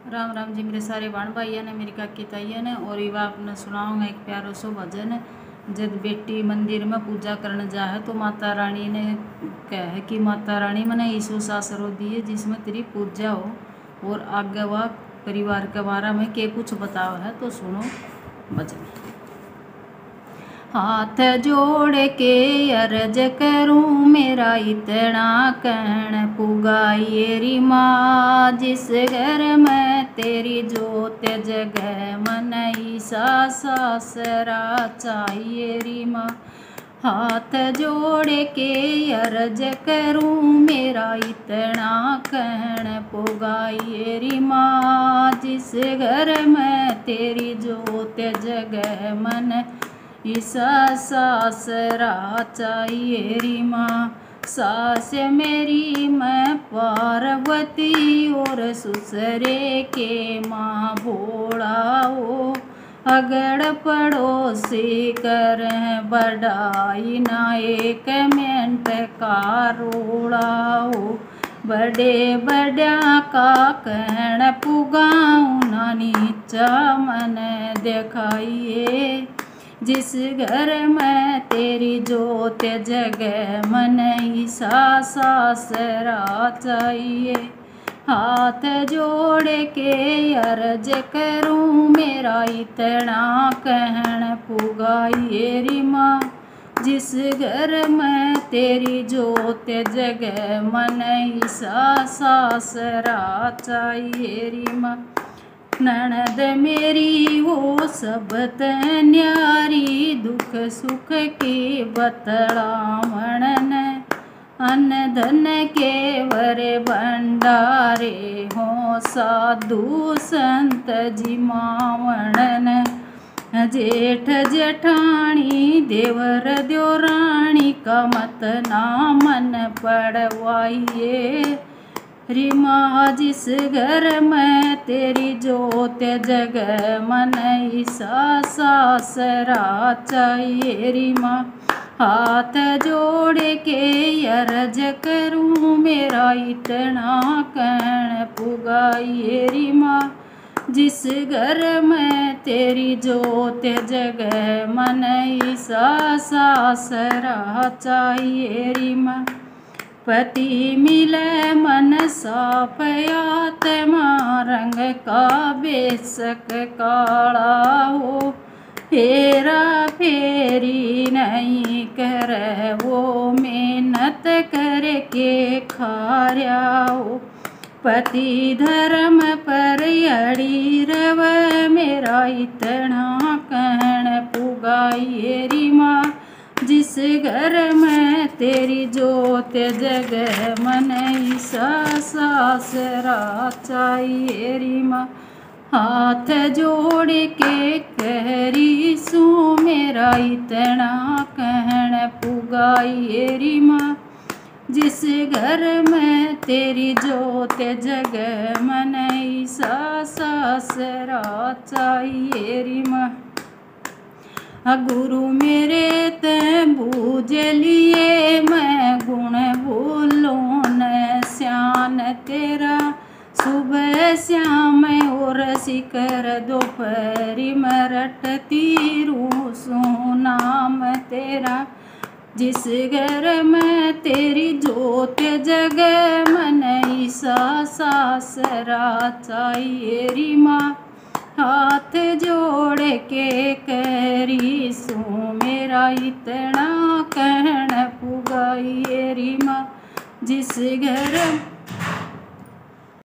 राम राम जी मेरे सारे बाण भाइया ने, मेरी काकी ताइया ने। और ये आपने सुनाऊंगा एक प्यारो सो भजन। जब बेटी मंदिर में पूजा करने जा है तो माता रानी ने कहे कि माता रानी मैंने ईशो सासरो दिए जिसमें तेरी पूजा हो। और आगे वह परिवार के बारे में के कुछ बताओ है, तो सुनो भजन। हाथ जोड़ के अर्ज करूं मेरा इतना कहन पुगाइए री माँ, जिस घर में तेरी जोत जगह मन ईसा सासरा चाहिए री माँ। हाथ जोड़ के अर्ज करूं मेरा इतना कहन पुगाइए री माँ, जिस घर में तेरी जोत जगह मन ईसा सासरा चाहिए री माँ। सास मेरी मैं पार्वती और ससुरे के माँ भोला हो। अगड़ पड़ोसी कर बढ़ाई ना एक मिनट का रोड़ा हो। बड़े बड़ा का कहण पुगाऊं ना नीचा मन दिखाइए, जिस घर में तेरी जोत जगह मन ईसा सासरा चाहिए। हाथ जोड़ के अर्ज करूं मेरा इतना कहन पुगाइए री माँ, जिस घर में तेरी जोत जगह मन ईसा सासरा चाहिए री माँ। ननद मेरी वो सब न्यारी दुख सुख की बतलावण ने, अन्न धन के वरे भंडारे हो साधु संत जिमावण ने। जेठ जेठानी देवर देवरानी का मत ना मन पड़वाइए री माँ, जिस घर में तेरी जोत जगह मन ईसा सासरा चाहिए री माँ। हाथ जोड़ के अर्ज करूं मेरा इतना कहन पुगाइए री माँ, जिस घर में तेरी जोत जगह मन ईसा सासरा चाहिए री माँ। पति मिले मन साफ आत्मा रंग का बेशक काला हो। फेरा फेरी नहीं कर वो मेहनत करके खाया हो। पति धर्म पर अड़ी रव मेरा इतना कहन पुगाइए री माँ, जिस घर में तेरी जोत जगह मन ईसा सासरा चाहिए री माँ। हाथ जोड़ के कहरी सू मेरा इतना कहन पुगाइए री माँ, जिस घर में तेरी जोत जगह मन ईसा सासरा चाहिए री माँ। गुरु मेरे ते बूझ लिए मैं गुण भूलों न श्यान तेरा। सुबह श्याम और शिकर दोपहरी में रटती रूसों नाम तेरा। जिस घर में तेरी जोत जगह मन ईसा सासरा चाहिए री माँ। हाथ जोड़ के करी सो मेरा इतना कहन पुगाइए री माँ, जिस घर